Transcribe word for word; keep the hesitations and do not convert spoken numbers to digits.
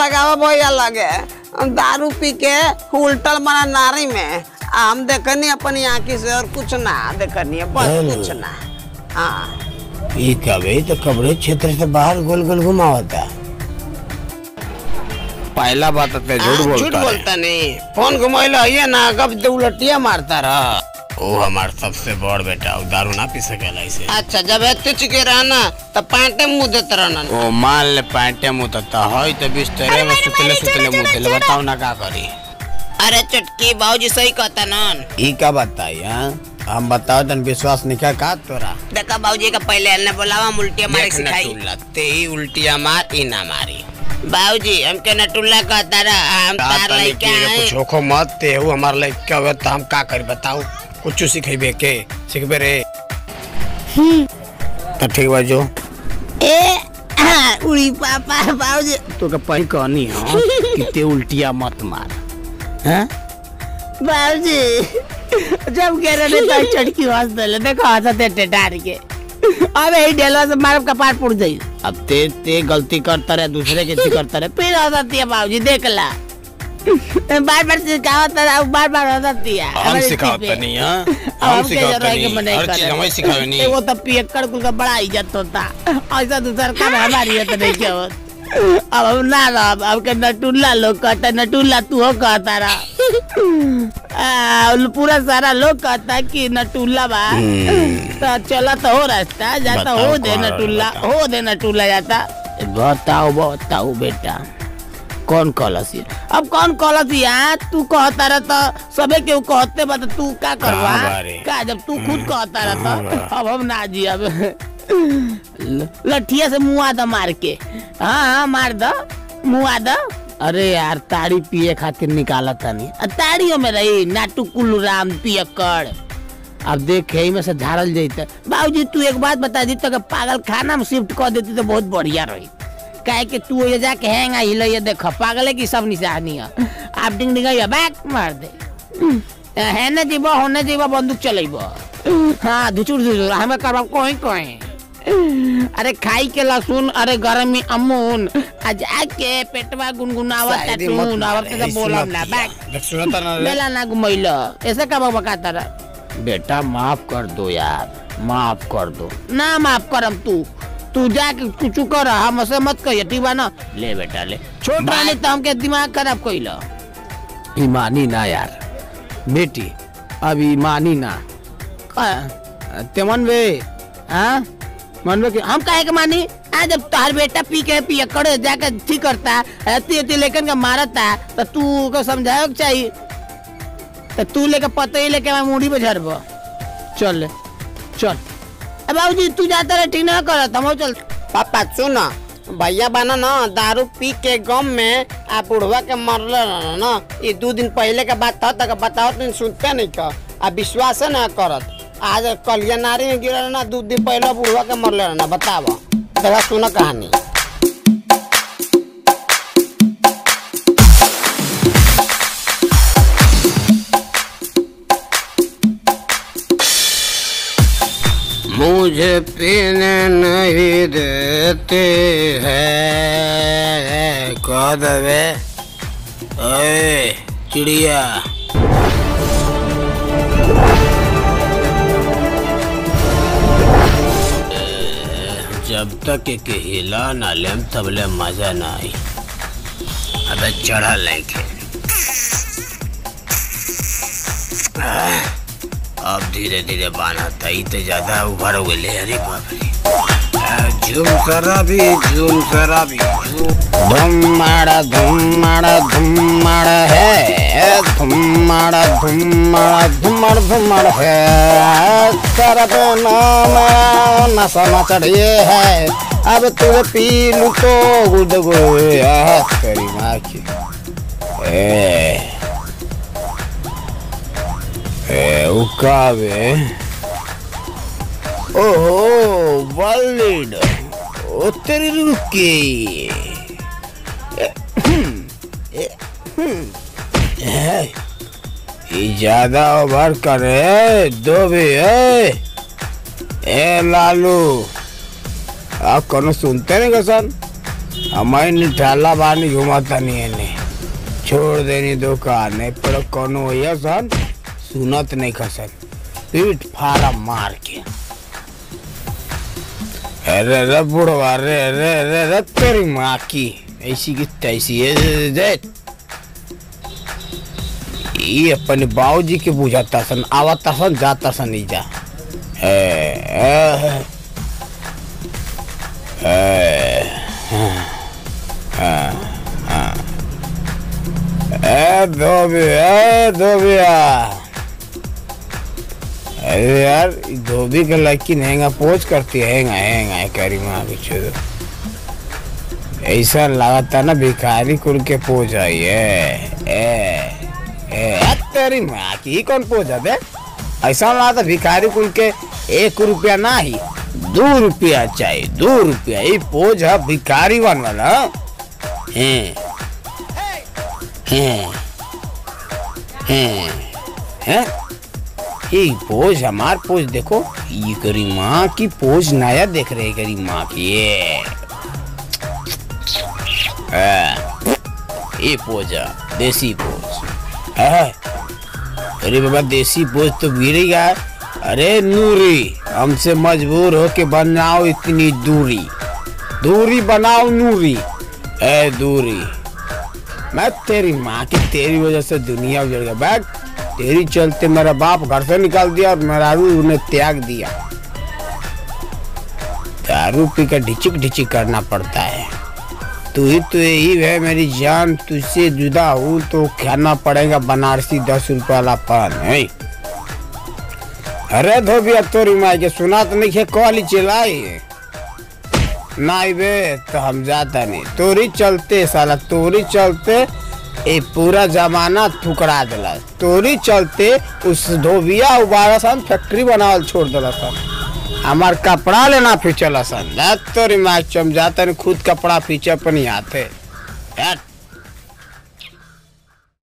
लगावा भैया लगे दारू पी के उल्टल मना नारी में हम देखनी अपनी आँखी से और कुछ ना देखनी है बस कुछ ना। हाँ ये कभी तो कब्रे क्षेत्र से बाहर गोल गोल घुमावता। पहला बात तो झूठ बोलता झूठ बोलता नहीं फोन घुमाइला ये ना कब तो उलटिया मारता रहा। वो हमार सबसे बड़ बेटा दारू ना पी सकेला इसे। अच्छा जब एते चुके रहना तब पांटे मुंह देते रहना। ओ मान ले पांटे मुंह देता है तो बिस्तर में सुतले सुतले मुंह देले बताओ ना का करी। अरे चटकी बाबूजी सही कहता नन। ई का बताई हां हम बताओ तन विश्वास निका का तोरा। देखा बाबूजी का पहले अलने बोलावा उल्टिया मारे सिखाई। ते ही उल्टिया मार ई ना मारी। बाबूजी हमके नटुल्ला कहता रहा हम तार लइका है। कुछ होखो मत ते हु हमार लइका हो त हम का करी बताओ कुछ सिखेबे के सिखबे रे। त ठीक बा जो ए उड़ी पापा बाबूजी तो का पही कहनी हो कि ते उल्टिया मत मार हैं। बाबूजी जब कह रहे थे चटकी हंस दे देखो हंसते टेटार के अबे ही डेलवा से मार कपार पुड़ जाई। अब ते ते गलती करता रहे दूसरे के ती करता रहे फिर हंसती है बाबूजी देख ला बार बार सिखावत है बार बार हंसती है। हम सिखावत नहीं हां हम सिखावत नहीं हर चीज हमें सिखावे नहीं। वो तब पियक्कड़ कुल का बड़ा इज्जत होता ऐसा दूसरा काम हमारी इज्जत नहीं क्या होता। अब हम ना अब अब के नटुल्ला लोग कहता नटुल्ला तू हो कहता रहा पूरा सारा लोग कहता कि नटुल्ला बा तो चला तो हो रास्ता जाता हो दे नटुल्ला हो दे नटुल्ला जाता। बताओ बताओ बेटा कौन कलसी अब कौन कलसी यार तू कहता रहा तो सबे के कहते बा तो तू का करवा का जब तू खुद कहता रहा तो अब हम ना जी अब लठिया से मुआ द मार के। हाँ हाँ मार द मुआ द। अरे यार ताड़ी पिए खातिर निकाला था नहीं ताड़ियों में रही नाटू कुल्लू राम पियक्कड़। अब देख ही में से झाड़ल जाता। बाबूजी तू एक बात बता दी तो पागल खाना में शिफ्ट कर देती तो बहुत बढ़िया रही काहे कि तू ये जाके हैंगा हिलैया देख पागल है कि सब निशानी है आप डिंग डिंग बैक मार दे है ना जीवा होने जीवा बंदूक चलेबो। हाँ धुचुर धुचुर हमें करवा कोई कोई अरे खाई के लहसुन अरे गरम में अमून आज आके पेटवा गुनगुनावत टून आवत तो बोलम ना बैक बेला ना घुमैलो ऐसे का बकाता रहा। बेटा माफ कर दो यार माफ कर दो। ना माफ करम तू तू जाके कुछ कर हमसे मत कहिए ठीक बा ना। ले बेटा ले छोट वाले तो हमके दिमाग खराब कइला। ईमानी ना यार बेटी अब ईमानी ना तेमन वे हाँ मन में हम काहे के मानी आज जब तार बेटा पी के पियक्कड़ जाके ठीक करता है ती लेकिन का मारता तो तू को समझाओ चाहिए तो तू लेके पते ही लेके मैं मुड़ी पे झरबो। चल चल बाबूजी तू जाता रहे ठीक ना करत हम चल। पापा सुना भैया बना ना दारू पी के गम में आप बुढ़वा के मरल ना ये दो दिन पहले के बात था तक बताओ तुम सुनते नहीं का अब विश्वास ना करत। आज कलिया नारी में गिरल ना दो दिन पहले बुढ़वा के मरल ना बतावा जरा सुना कहानी। मुझे पीने नहीं देते हैं कह दे ओए चिड़िया जब तक एक हिला ना लेम तबले मजा ना आई। अबे चढ़ा लेके अब धीरे धीरे बाना था तो ज्यादा उभर हो गए। अरे बाप रे झूम शराबी झूम शराबी धूम माड़ा धूम माड़ा धूम माड़ा है धूम माड़ा धूम माड़ा धुमड़ धुमड़ है शराब नाम नशा न चढ़िए है अब तुझे पी लू तो गुद गोया करी माँ की ए ए उकावे ओहो बलिड ओ तेरी रुकी ज्यादा ओवर करे दो भी है ए लालू आप कौन सुनते नहीं कसन हमारी निठाला बानी घुमाता नहीं है ने छोड़ देनी दुकान नहीं पर कोनो ये सन सुनत नहीं खसन पीठ फाड़ा मार के अरे रे बुढ़वा रे रे रे रे तेरी माँ की ऐसी की तैसी है देख ये अपने बाबूजी के बुझाता सन आवता सन जाता सन नहीं जा ए धोबिया धोबिया अरे यार धोबी का लड़की नहेगा पोज करती है हैंगा हैंगा करी माँ पीछे ऐसा लगाता ना भिखारी कुल के पोज आई है ए ए तेरी माँ की कौन पोज है ऐसा लगा भिखारी कुल के एक रुपया ना ही दो रुपया चाहिए दो रुपया ये पोज है भिखारी बन वाला हैं हैं हैं हैं ये पोज हमार पोज देखो ये करी माँ की पोज नया देख रहे करी माँ की ये ये पोज है देसी पोज है अरे बाबा देसी पोज तो गिरेगा अरे नूरी हमसे मजबूर हो के बनाओ इतनी दूरी दूरी बनाओ नूरी ए दूरी मैं तेरी माँ की तेरी वजह से दुनिया उजड़ गया बैग तेरी चलते मेरा बाप घर से निकाल दिया और मेरा रू उन्हें त्याग दिया दारू पी कर ढिचिक ढिचिक करना पड़ता है तू ही तो यही है मेरी जान तुझसे जुदा हूँ तो खाना पड़ेगा बनारसी दस रुपये वाला पान है अरे धोबिया तोरी माँ के सुना तो नहीं कॉल चिल्लाई नहीं बे तो हम जाता नहीं तोरी चलते साला तोरी चलते ए पूरा जमाना ठुकरा दिला तोरी चलते उस धोबिया उबारा सन फैक्ट्री बनावल छोड़ दिला सन हमार कपड़ा लेना फिर चला सन तोरी माँ चम जाता नहीं खुद कपड़ा फीचे पर नहीं आते।